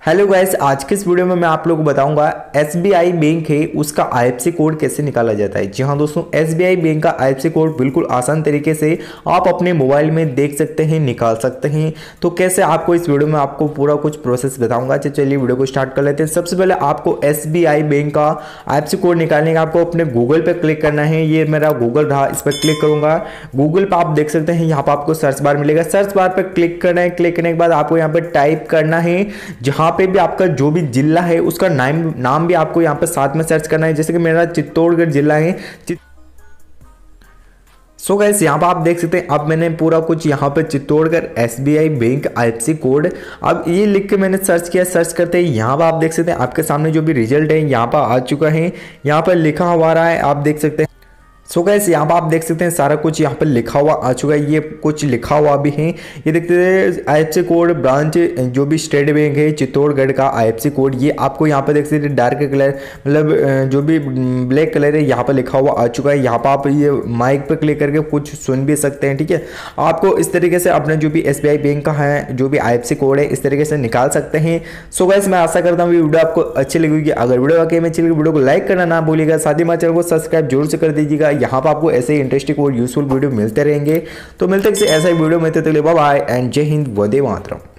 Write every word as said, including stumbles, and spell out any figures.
Hello guys, आज के इस वीडियो में मैं आप लोगों को बताऊंगा एसबीआई बैंक है उसका आईएफएससी कोड कैसे निकाला जाता है। जी हाँ दोस्तों, एसबीआई बैंक का आईएफएससी कोड बिल्कुल आसान तरीके से आप अपने मोबाइल में देख सकते हैं, निकाल सकते हैं। तो कैसे आपको इस वीडियो में आपको पूरा कुछ प्रोसेस बताऊंगा। तो चलिए वीडियो को स्टार्ट कर लेते हैं। सबसे पहले आपको एसबीआई बैंक का आईएफएससी कोड निकालने का आपको अपने गूगल पर क्लिक करना है। ये मेरा गूगल रहा, इस पर क्लिक करूंगा। गूगल पर आप देख सकते हैं, यहाँ पर आपको सर्च बार मिलेगा। सर्च बार पर क्लिक करना है। क्लिक करने के बाद आपको यहाँ पर टाइप करना है, जहाँ पे भी आपका जो भी जिला है उसका नाम नाम भी आपको यहाँ पे साथ में सर्च करना है। जैसे कि मेरा चित्तौड़गढ़ जिला है। सो गाइस, यहाँ पर आप देख सकते हैं, अब मैंने पूरा कुछ यहाँ पे Chittorgarh SBI bank IFSC code अब ये लिख के मैंने सर्च किया। सर्च करते ही यहाँ पर आप देख सकते हैं आपके सामने जो भी रिजल्ट है यहाँ पर आ चुका है। यहाँ पर लिखा हुआ रहा है, आप देख सकते हैं। सो गैस, यहाँ पर आप देख सकते हैं सारा कुछ यहाँ पर लिखा हुआ आ चुका है। ये कुछ लिखा हुआ भी है, ये देखते हैं आईएफएससी कोड ब्रांच जो भी स्टेट बैंक है चित्तौड़गढ़ का आईएफएससी कोड। ये आपको यहाँ पर देख सकते हैं डार्क कलर मतलब जो भी ब्लैक कलर है यहाँ पर लिखा हुआ आ चुका है। यहाँ पर आप ये माइक पर क्लिक करके कुछ सुन भी सकते हैं। ठीक है, आपको इस तरीके से अपने जो भी एसबीआई बैंक का है जो भी आईएफएससी कोड है इस तरीके से निकाल सकते हैं। सो गैस, मैं आशा करता हूँ वीडियो आपको अच्छी लगेगी। अगर वीडियो वाकई में अच्छी लगी वीडियो को लाइक करना ना भूलिएगा, साथ ही हमारे चैनल को सब्सक्राइब जरूर से कर दीजिएगा। यहाँ पर आपको ऐसे ही इंटरेस्टिंग और यूजफुल वीडियो मिलते रहेंगे। तो मिलते हैं ऐसा ही वीडियो में, तब तक के लिए बाय बाय एंड जय हिंद, वंदे मातरम।